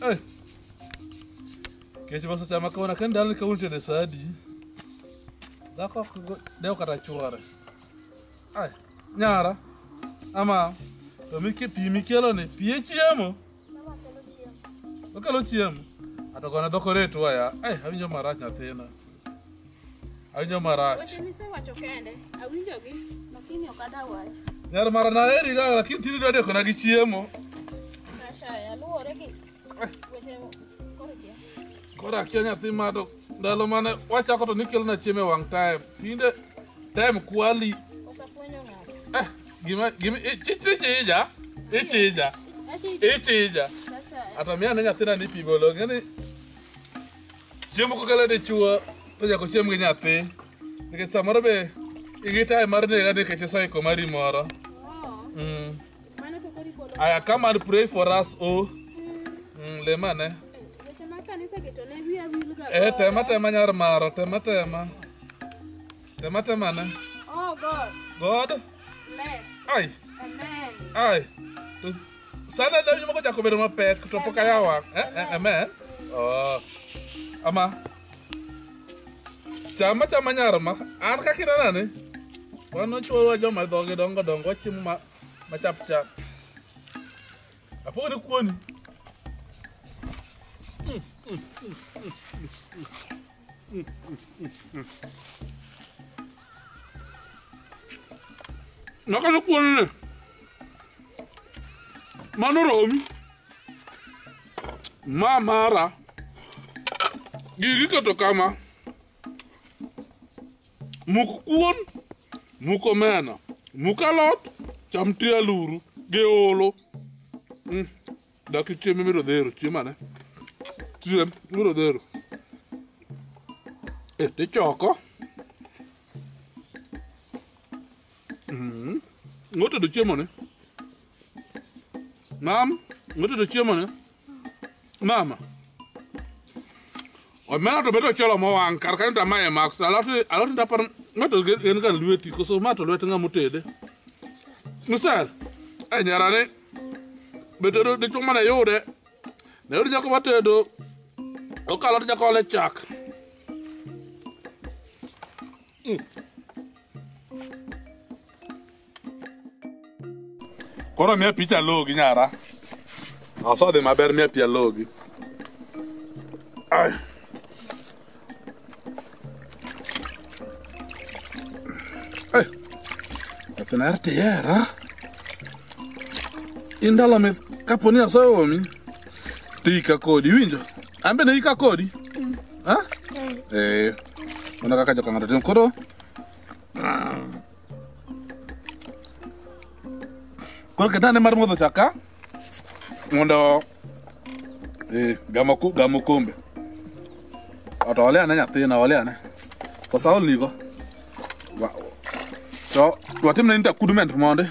Ai. Kech basa chama kona kan dal ka unte de sadi. Da ko deu kata chuore. Ai. Nyara. Ama. To mi ke pi mi kelo ne. Pi e chiemo. Okalo chiemo. Atogona dokore to ya. Ai, awinjo marach nyathina. Awinjo marach. Weche mise wacho kende. Awinjo gi, lakini okada wacho. Nyar mara na eri ga lakini tini dode kona gi chiemo. Asha ya luore gi. Weche korgia. Kora kia nyathi mato ndalo mane wachako to nikelo na chiemo wang time. Tinde time kwali. Osafwenyo ng'ato. Gima chichija. Ichija. Ata mia ne nyathina ni pi bolo ngani. Chiemo ko kala de chuo to jako chiemo gi nyathi. Nikech samoro be igita mar nega de keche sai ko mari moro. Mane to kori bolo. I come and pray for us oh. Le mane. Weche ma kanisa geto ne wiya wilga. Tema nyar maro, tema ne. Oh God. God? Bless. Ai. Amen. Ai. Sana da nyuma ko jako bedo mapek to poka yawa. Amen. Oh. Ama. Chama nyar ma. An ka kira nane. Wano chuo joma doge dongo chiemo ma chap. Apo ni kuoni. Nakalo kuoni. Manoromi. Mara. Gigi kato kama. Mukuon. Mukomena. Mukalot. Chamtia luru. Geolo. Daki chieme miro dhero. Chiemane. Chiem. Miro dhero. Te choko. Ngote do chiemo ne. Mam. Ngote do chiemo ne. Mama. O mena to beto cholo mo wan kar kan ta mae max. Alot ta par ngoto gen kan lueti ko so mato lueti nga mutede. Musar. Ai nyarane. Beto de chuma na yode. Ne uri jako batedo. O kala jako le chak. Koro mia picha logi nyara. Aso de maber mia pia logi. Ai. Ai. Atenarte era. Indala me kaponi asomi. Tika kodi winjo. Ambe ne ika kodi. Ha? Ona kaka joka ngata tem koro. Koro ketane mar modho chaka. Mondo gamo kombe. Ota ole ana nyathina ole ana. Kosa ol nigo. To watimne nita kudument monde.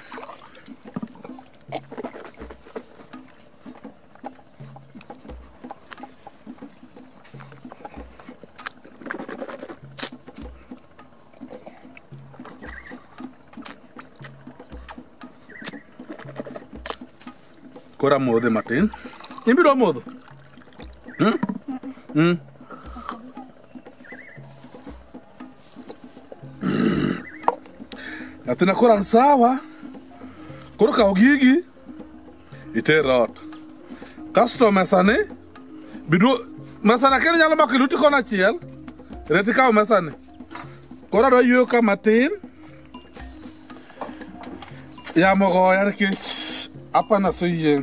Kora modhe matin. Imbiro modho. Atina kora sawa. Kora ka ogigi. Ite rot. Kasto mesane. Bidu mesana kene nyalo makiluti kona chiel. Reti ka mesane. Kora do yuo ka matin. Ya mogo yar kich. Apa na so yen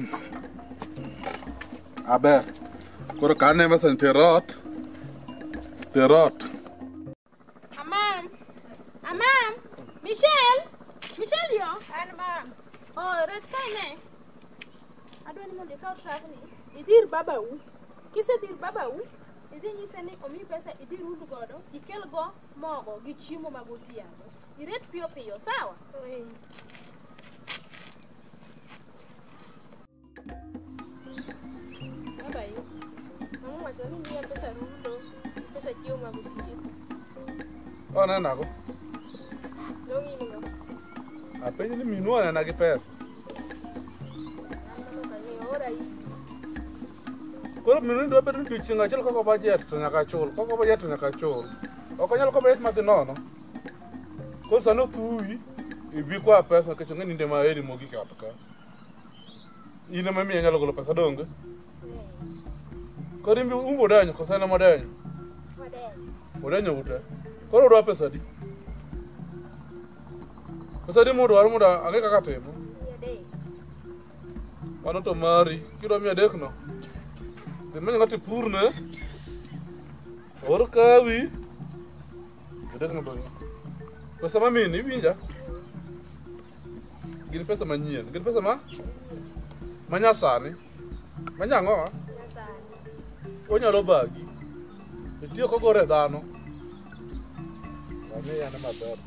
aber koro kane masan terot Amam Michelle yo an mam oh red kane adoni mo de ka trafni idir babau kise dir babau idi nyiseni omi pesa idir undu godo ikel go mogo gi chimo magotiano iret pio sawa Bye. Mama wajoni ni pesa rundo. Pesa kio maguti. Ona nako. Nongi ningo. Apenye ni minua na ki pesa. Koro minu ndo bedo ni chinga chelo koko budget to nyaka chul. Koko budget to nyaka chul. Okonyalo ko budget mati nono. Koro sano tuwi ibi kwa pesa ke chonga ninde ma eri mogi ka paka. Ina mami nyalo golo pesa dongo. Koro imbi umbo danyo ko sana modanyo. Modanyo uta. Koro ro pesa di. Pesa di mo do age kaka temo. Wano to mari kiro mi adek no. De men ngati purne. Or kawi. Adek no do. Pesa mami ni winja. Gini pesa manyien. Gini pesa manyasani. Manyango ha? Onyalo bagi. Itiyo ko gore dhano. Ane yana maber.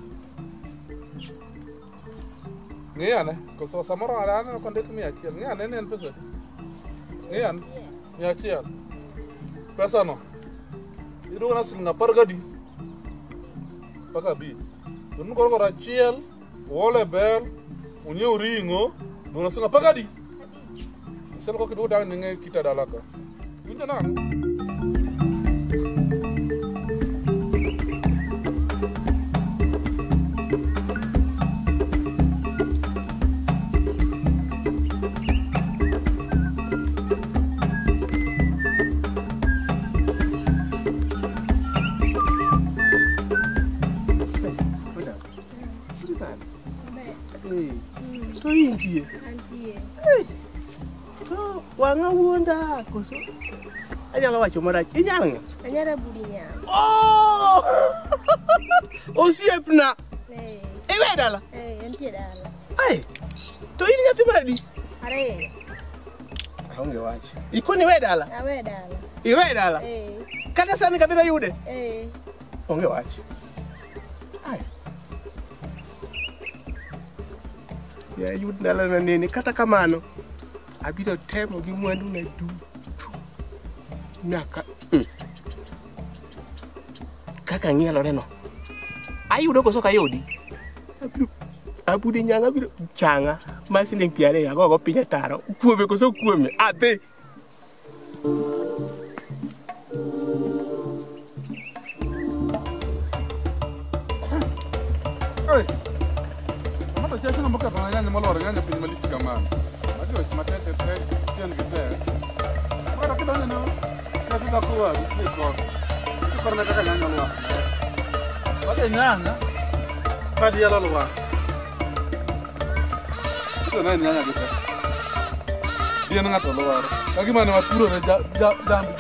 Ngiyane, koso samoro arana ko ndik 100. Ngiyane en pesa. Ngiyane 100. Pesa no. Ido na singa pargadi. Paka bi. Dun ko gora chiel, wole bel, unye ringo, dun na singa pagadi. Sel ko kido dang ninge kita dalaka. Winja na. Wanga wonda koso. Anyala wacho marach. Inyanga. Anyara budinya. Oh! Osiepna. Ewe dala. Entie dala. Ai. To ini nyati maradi. Are. Aonge wacho. Ikoni we dala. Awe dala. Iwe dala. Kata sani kabira yude. Onge wacho. Ai. Ya yud dala na nini kata kamano. Abiro temo gi mwandu na duto nyaka kaka ng'ielo reno ayudo koso kayudi abudi nyanga biro changa masiling piare ya gogo pinya taro kuome koso kuome ate Oi. Mama chacha na mboka sana nyanya molore nyanya pinyi malichi kamana. Ajo matete ten gite. Para kidogo no. Kazi za kuwa ni kwa. Karena kaka nyanya lwa. Wale nyanya. Kadi yala lwa. Ito nani nyanya gite. Dia ngato lwa. Kagi mana waturo na jambi.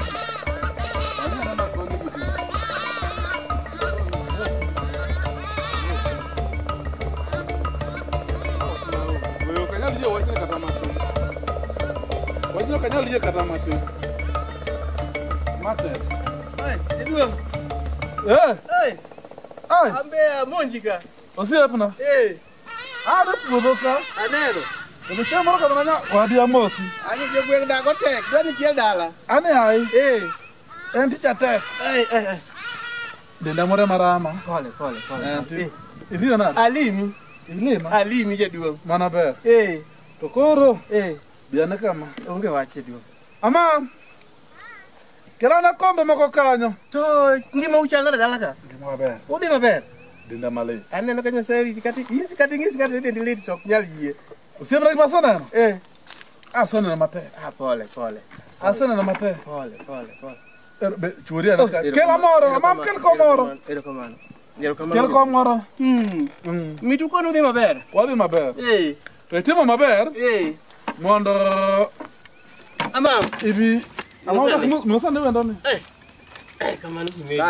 Wajino kanyal liye kata mate. Mate. Hey, Edwin. Hey. Ambe monjika. Osiepna. Ada pudoka. Aneno. Ni chamo ka nanya wadi amosi. Ani je gweng da go tek, dani chiel dala. Ani ai. En ticha tek. Denda more marama. Pole. Idio na. Alimi. Ilima. Alimi jaduong. Mana ber. To koro. Biana kama. Onge wache duong. Ama. Kelana kombe moko kanyo. To ngima uchala dala ka. Ngima ber. Odi maber. Denda male. Aneno kanyo seri kati ngisi kati dendi lit tok nyal yie. Usiebra masona? Asona na mate. Pole. Asona na mate. Pole. Be churia na. Kela moro, amam kel komoro. Kel komoro. Mitu kono di maber. Wadi maber. To timo maber. Mondo amam ibi amam nusa ne wendo ni. Kamano sime.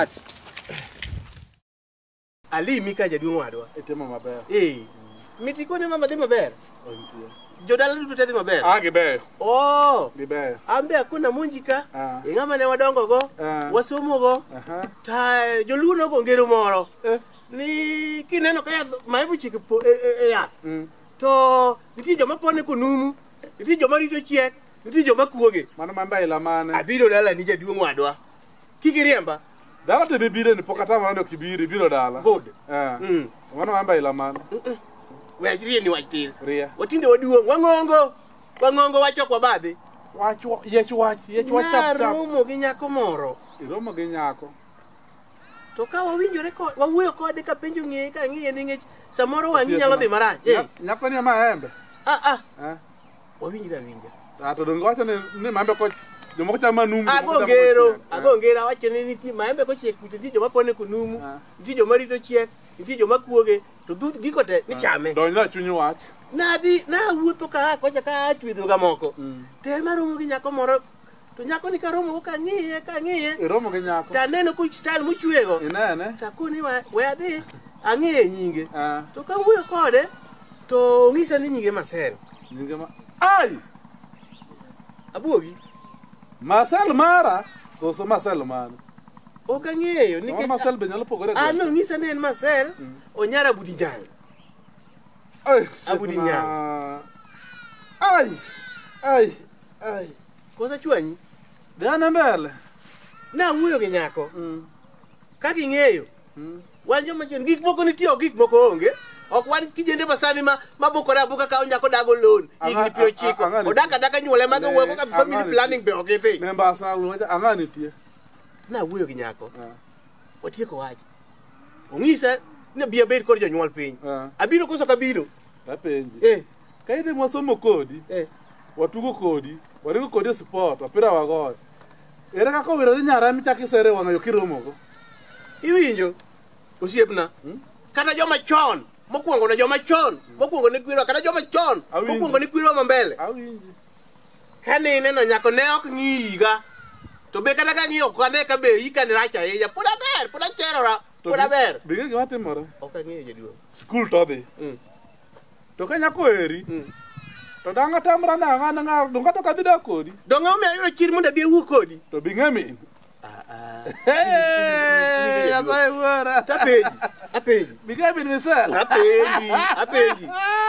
Ali mika jaduong wadwa. Timo maber. Miti kono mama di maber. Jodala duto tedhi maber. Gibe. Gibe. Ambe hakuna munjika. Ingama ne wadongo go. Wasomo go. Ta joluno go ngero moro. Ni kineno kaya maibu chike ya. To niti joma pone kunumu. Niti joma rito chiek. Niti joma kuoge. Mano mamba ila mane. Abiro dala ni jaduong wadwa. Kikiriemba. Dala te bibire ni pokata mano kibiri biro dala. Good. Mano mamba ila mane. Wajrie ni wajtir. Ria. Watinde waduong wangongo wacho kwa badhi. tap tap. Romo gi nyako moro. Iromo gi nyako. To ka wawinjore ko wawuoyo kode ka penjo ng'eye ka ng'iye ni ng'ech samoro wang'i nyalo dhi marach. Nyako ni maembe. Wawinjore awinja. To dongo wacho ni maembe ko jomoko chama numu. Ago ngero wacho ni nitie maembe ko chiek nitie joma pone kunumu, nitie joma rito chiek, nitie joma kuoge, to dhuth giko te ni chame. Donjna chunyi wach. Na wuotho ka kocha ka twidho ga moko. Te maromo gi nyako moro. To nyako ni ka romo ka ng'iye. Iromo gi nyako. Ta neno ku style mochwego. Inene. Ta kuni we adhi ang'eye nyinge. To ka wuoyo kode to ng'isa ni nyinge Marcel. Nyinge ma ai. Abuogi. Marcel mara. Koso Marcel mano. Ok ang'eyo nikech Marcel be nyalo pogore. No ng'isa ni en Marcel Onyara Budinyang. Abudinyang. Ai. Kosa chwanyi? Dhana mbele. Na wuoyo gi nyako. Ka ging'eyo. Wan joma chon gik moko nitie gik moko onge. Ok wan kijende masani mabukore abuka ka nyako dago loan. Higni 90. Odaka nyuole mag wuoyo ka family planning be ok idhi. Memba sa luonja ang'ani tie. Na wuoyo gi nyako. Otieko wach. Ong'isa ni bia bet kod jonyuol piny. Abiro koso kabiro. Apenji. Ka ide mwasomo kodi. Watugo kodi. Warigo kodi sport, opira wagoyo. Ere kaka wirore nyara michaki sere wang'ayo kiromogo. Iwinjo? Osiepna. Kata joma chon, mokwongo ne joma chon, mokwongo ne kwiro, kata joma chon, mokwongo ne kwiro mambele. Awinji. Kane neno nyako ne ok ng'iyiga. To be kata ka ng'iyo kane ka be yika ni racha ahinya. Pod acherora. Pod aber. Binge gima timore? Ok ang'eyo jaduong'. Skul to dhi. To ka nyako eri. To danga tamra na donga to kadhi dak kodi. Donga me ayudo chir mondo bi wuo kodi. To binge min. Ya sai wora. Apenji. Binge min misel. Apenji.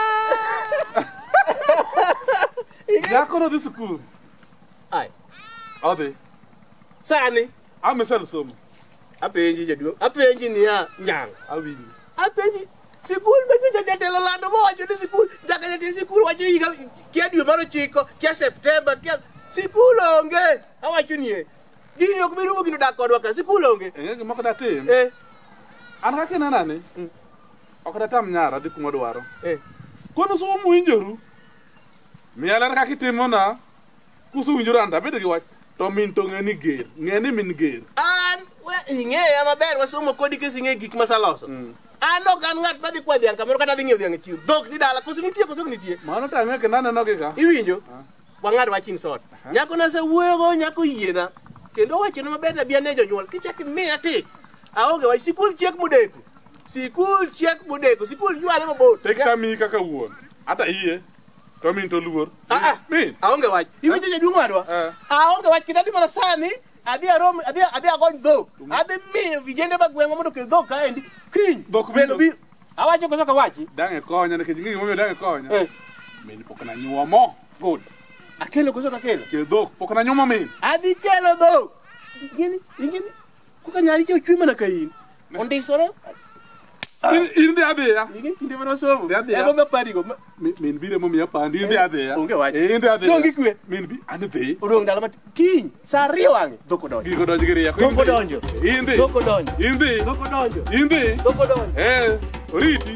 Nyako no dhi skul. Ai. Odhi. Sani. Misel somo. Apenji jaduong'. Apenji ni ya nyang. Awinji. Apenji. Sikul benyo jatelo lando mo wacho ni sikul jaka jatelo sikul wacho ni kia dwe mar 9 kia September kia sikul onge awacho ni gini ok birumo gino dak kodwa ka sikul onge gima kada tim an kaka nanane ok datam nyara dhi kuma dwaro kono so muinjoru miala kaka timo na kusu winjuru anda bedo gi wach to min to ng'eni ger ng'eni min ger an ing'eya maber wasomo kodi kesi ng'e gik masaloso ano kan ngat madhi kwa dhiang kamoro kata dhi ng'iewo dhiang e chiwo dhok ni dala koso nitie mano tang'e ke naneno gi ka iwinjo wang'ad wachin sot nyako na sewuoyogo nyako yiena kendo wachona maber na bia ne jonyuol kichak miya tik aonge wach sikul chiek modeko sikul yware mabor tek tami kaka wuon ata iye to min to luor min aonge wach iwinjo jaduong' wadwa aonge wach kidadhi mana sani adhi agony dhok adhi miyo vijende magweng'wa mondo kel dhok kaendi kiny bendo bi awacho koso ka wachi dange konya nikech ng'e gimomiyo dange konya min pok na nyuomo good akelo koso kakelo ke dhok pok na nyuomo min adhi kelo dhok ingeni kuka nyari che ochwe mana ka in ondisore in dhi adhiya kinde mana somo ebo be padigo min bire momiya pandi in dhi adhiya onge wach in dhi adhiya dongi kwe min bi an dhi odong dala mat kiny sa 2 wang'e dhok odonjo giko donjo gi rieko dhok odonjo in dhi dhok odonjo in dhi dhok odonjo in dhi dhok odonjo oriti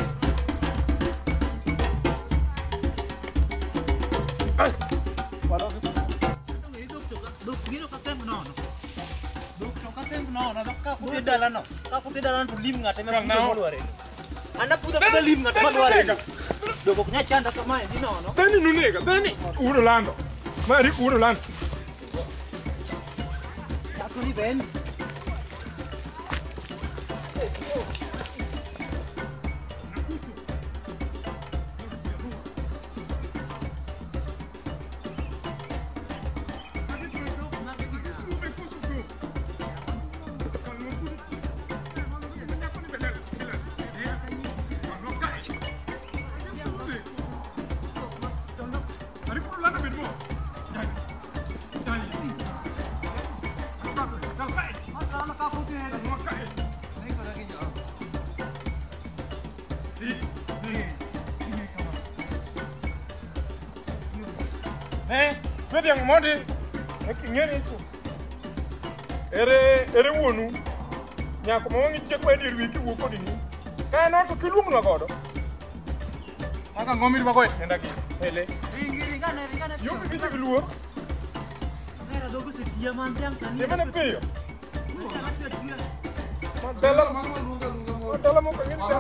Anda puda lim ngata madware. Dogo kunya chanda sama ndi nono. Dani nunega, dani uro lando. Mari uro lando. Tato ni ben. me diang modi e kingeni tu ere wonu nya ko mo ngi che ko dir wi ki wo ko dini ka no to kilum na godo aka ngomi ba ko ndaki ele ringana yo bi ti luo era dogo se dia man tiang sani de mana pe yo dala mo ko ngin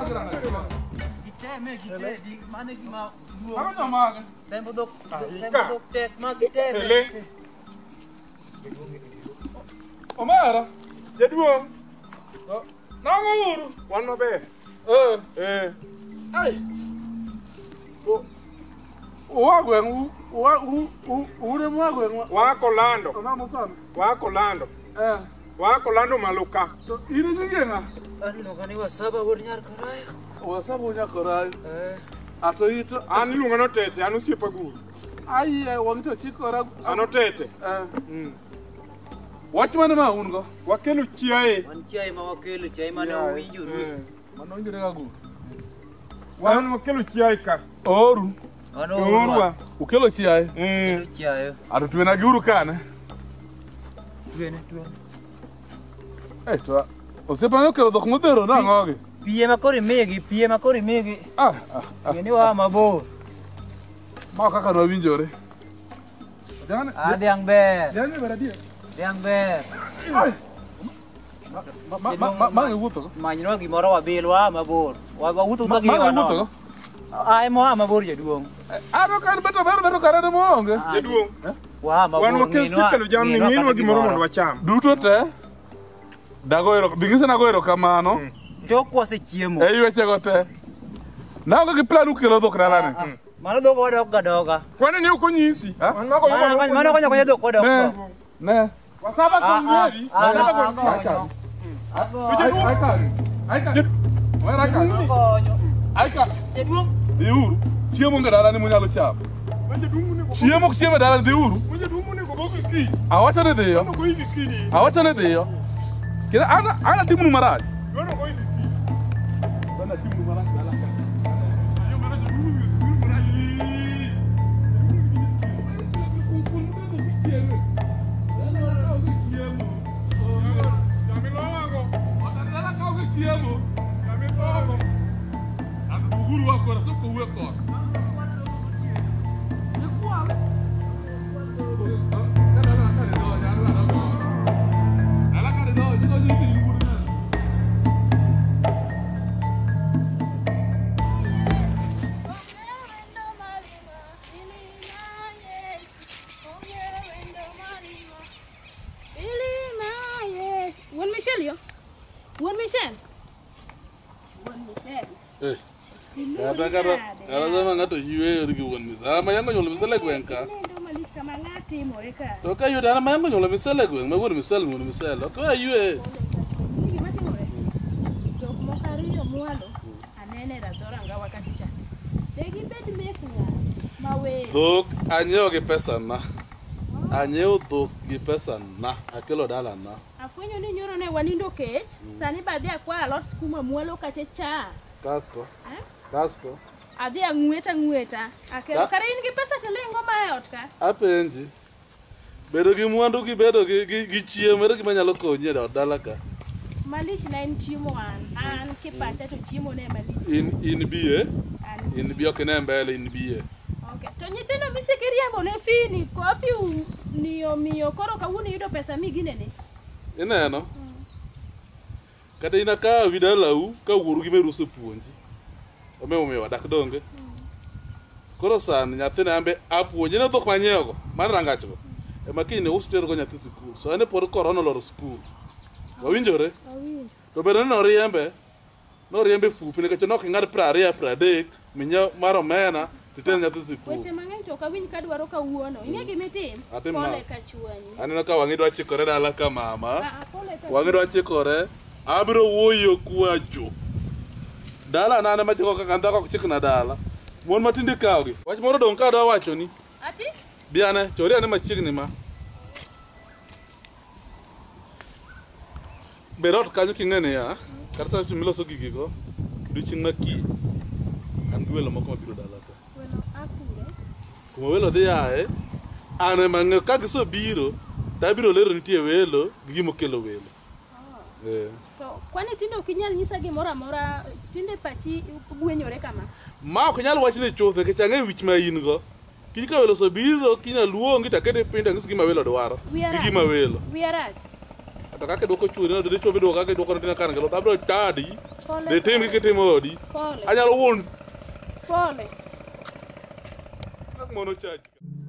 gite di mana ki ma luo ama ma sembo dok tek ma gite ele Omara, jaduong. Nanguru, wano be. Ai. Wa gwen ure mwa gwen Wa kolando. Mama sana. Wa kolando. Wa kolando maluka. Ine jingenga. Ani no kani wasaba wonyar korai. Wasaba wonyar korai. Ato ito ani lunga no tete anu siepa guru. Ai wangito chikora ano tete. Watchman ma ungo. Wakelu chiae. Wan chiae ma wakelu chiae ma no winjuru. Mano injure ga gu. Wan wakelu chiae ka. Oru. Ano orwa. Ukelo chiae. Kelu chiae. Ado tuena guru kana. Tuene. To. Osepa no kelo dok modero na ngoge. Pie ma kori megi. Ngeni wa mabor. Ma kaka no winjore. Dan Adiang ber. Dan ni beradia. Yang ber. Ma nguto. Manyo gimoro wabilwa mabor. Wa wutu to gi nguto. Ai mo mabor jaduong. Aro kan beto karane mo onge. Jaduong. Wa mabor. Wan wakelu sikelo jam ni ngino gimoro mondo wacham. Duto te. Dagoero, bingise na goero kamano. Jokwa se chiemo. Weche go te. Na onge plan ukelo dok dalane. Mano dok gadoga. Kwane ne ukonyisi. Mano konyo dok gadoga. Ne. Wasaba kongeri. Wasaba kongeri. Aika. Diuru. Chiemo ngadala ni munyalo cham. Chiemo dala diuru. Awacha ne deyo. Awacha ne deyo. Kira ana timu maraj. Bana timu maraj dala. Kara ngato hiwe rigi won misa ma yango nyolo misale gwenka to ka yuda ma yango nyolo misale gwen ma won misale ko ayue jok mokariyo mwalo anene ra doranga wakati cha degi bed mekna mawe dok anyeo gi pesa na anyeo dok gi pesa na akelo dala na afwenyo ni nyoro ne wanindo kech sani badhi akwa alot skuma mwalo kache cha Kasto. Adhi ang'weta. Akelo kare in gi pesa telengo ma ot ka. Apenji. Bedo gi mwandu gi bedo gi chiemo ere gima nyalo konyi e dala ka. Malich na en chiemo an kipacha to chiemo ne malich. In biye? In biye ok ne mbele in biye. Okay. To nyithindo misekiriambo ne fini kofi miyo koro kawuono yudo pesa migine ne. Ineno? Kata inaka vidalau ka wuoru gi meruso puonji. Omewo wadak donge. Koro san nyathina ambe apuonje ne dhok manyiego mar rangachgo. Ema kine ustero go nyathi sikul. So ane por korona loro sikul. Wawinjore? To bedo noriembe fupi nikech nok ng'ad 20 30 minya mar omena titer nyathi sikul. Weche mang'eny to kawinj kadwaro kawuono. Ing'e gimitim? Pole ka chwanyi. Aneno ka wang'i dwa chikore dala ka mama. Wang'i dwa chikore. Abiro wuoyo kwacho. Dala nane machiko kaka ndako kuchikna dala. Mon matinde kawgi. Wach moro dong ka dwa wacho ni. Ati? Biane, chori ane machiegni ma. Berot kanyo king'ene ya. Karsa miloso gigigo. Duching maki. An gwelo moko mabiro dala ka. Welo akure. Kuma welo dhi yae. Ane mang'eyo ka gisobiro, tabiro lero nitie welo gi gimokelo welo. To kwani tinde ok inyal nyisa gimoro amora, tinde pachi gwenyore kama. Ma ok nyal wachne chuth nikech ang'eyo wich ma in go. Kiny ka welo osobiro, kinya luongi takete piny tang'is gima welo dwaro. Gi gima welo. Wiyarach. To kaka dwoko chuori, na dhi chobe dwoko kaka dwoko nitina kan ngelo, tabro tadi. De tim gi kitimo odi. Anyalo wuon. Pole. Nak mono chaji.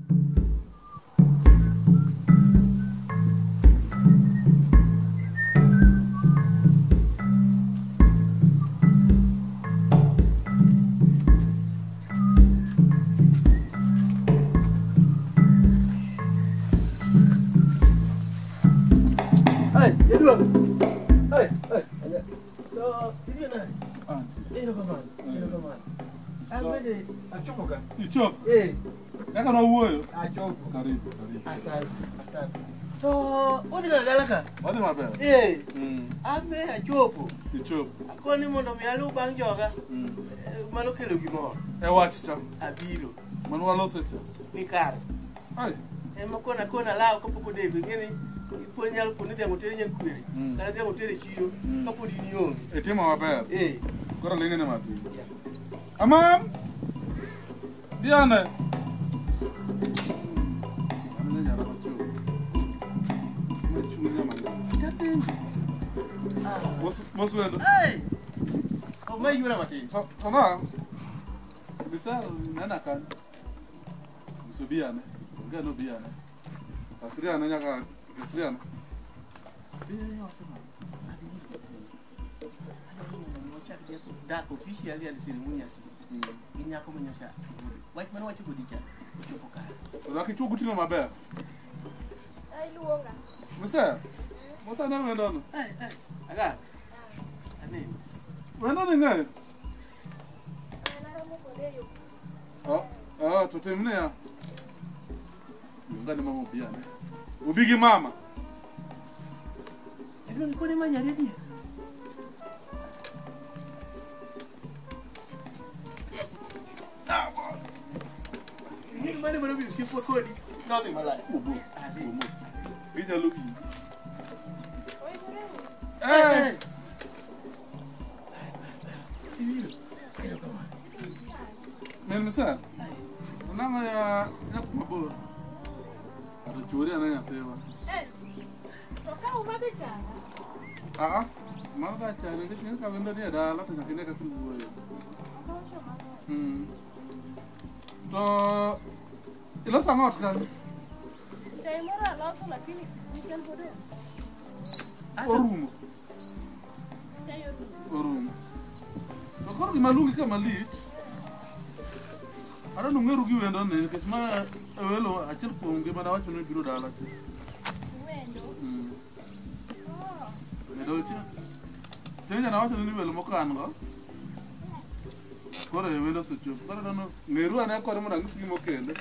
Koni mondo mi alu bang' joga mano kelo gimoro E wach cha abiro mano waloso cha mikare ai ema kona lao kapok odeko ngeni poni nyalo poni dhiang' otere nyakwere kata dhiang' otere chiro kapod in onge e timo maber koro ling'ene matin amam Diane What's wendo? Hey! Oh, mai yura matin. Tona. Bisa nana kan. Musubiane. Ngano biane. Asriana nyaka asriana. Da officially ya ceremonia si. Inyako menyosha. Wait mano wacho godicha. Chopo kare. Laki chuo gutino maber. Ai luonga. Musa. Musa na wendo no. Aga. Ani. Wendo ni ngai. Tutemne ya. Ngani mama biane. Ubigi mama. Ndio niko ni manyari dia. Ni mane bado bi sipo kodi. Nothing my life. Ubu. Bija luki. Eh. Men misal. Unama ya mabor. Atuchuri ananya tewa. Toka umade chana. Mada chana ni ka wendo ni dala to nyakine ka kuwo. To ilo sangot kan. Chai mora loso lakini Michelle bode. Orumo. Chai Orumo. To kor gimalungi kama lich. Ara nungeru gi wendo ne nikech ma welo achiel kuom gi mana wacho ni biro dala. Wendo. Wendo chi. Tenya na wacho ni welo moko an go. Koro welo secho. Koro no ngeru ane kor mo nangisi gi mokende.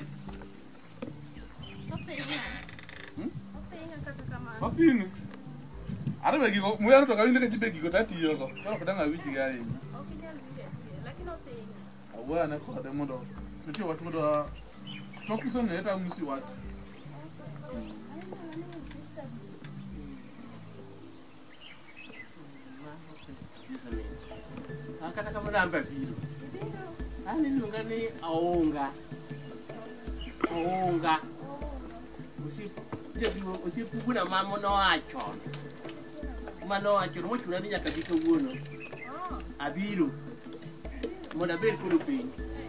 Opini. Ara begi go muya to kawinde ke begi go tatiyo go. Koro kodanga wiji ga yin. Lakini otenya. Awa na ko de mondo. Nitie wach mondo tokiso ne ta musi wach. Kata kama namba biro. Ani lunga ni aonga. Usipu na mamo no achon. Mano achon mo chuna ni nyaka dito wuono. Abiro. Mona ber kuno piny.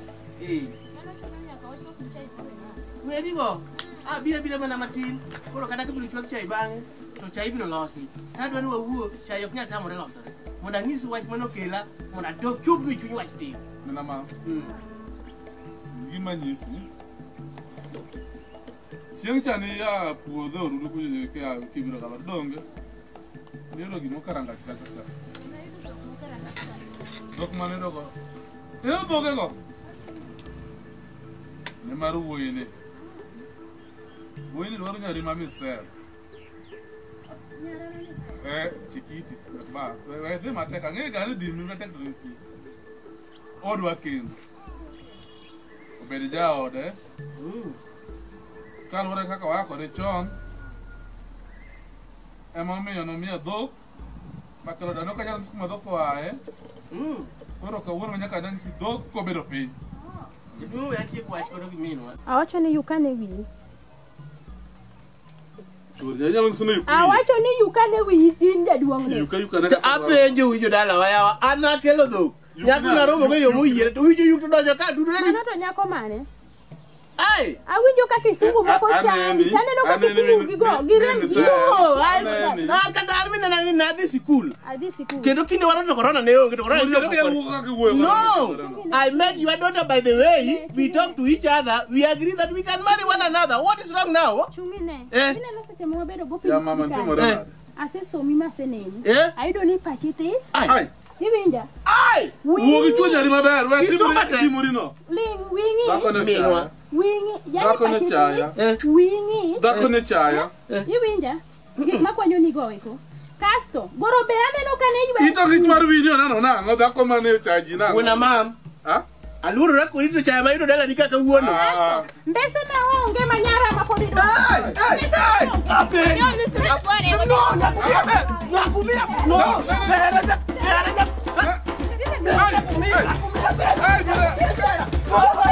Weri go. Bila mana matin. Koro kata ka biro chwak chai bang'e to chai biro losi. Adwa ni wawuo chai ok nyal tamore losore. Mondo ng'is wach mano kela mondo adok chup mi chuny wach tim. Nena ma. Gima nyisi. Chieng' chani ya puodho orudu kunyo ke ya kibiro kala donge. Nero gimo karanga chaka. Dok mane dogo. Doge go. Ne maru woyene. Woyene dwaro nyari mami ser. Chikiti. Ba, de mateka nge gani dimi na tek dimi. Odwa kendo. Obedi ja ode. kaluwore kaka waya kode chon emomiyo nomiya dhok makelo dano kanyalo nyisi kuma dhok oaye koro kawuono nyaka nanyisi dhok kobedo piny. Awacho ni yukane wiyi. Awacho ni yukane wiyi in jaduong' ne. Apenjo wijo dala wayawa an akelo dhok. Nyako naromo go yo moyiere to wijo yuk to donjo ka tudore ni. Mano to nyako mane? Ai, awinjo ka kisungu moko chani. Taneno ka kisungu gigo giremgi. No, ai kata an mina ni nadhi sikul. Adhi sikul. Kendo kinde wano to corona ne onge to corona. No, I met your daughter by the way. We talk to each other. We agree that we can marry one another. What is wrong now? Chungine. Ina seche mo bedo go ya mama ntimore. Ase somi maseneni. Ayudo ni pachitis. Ai. Iwinja. Ai. Wuogi chunya ri maber. We timori no. Ling wingi. Minwa. Wingi. Yani wingi. Dako ne chaya. Iwinja. Makwanyo ni go eko. Kasto. Goro be aneno kane ywe. Ito kich mar winyo nano nango dako mane chaji nango. Wena mam. Ha? Aluru rako ito chaya mayudo dala ni kaka wuono. Mbese na onge manyara mapodi. Ape. Nakumia. No. Nakumia.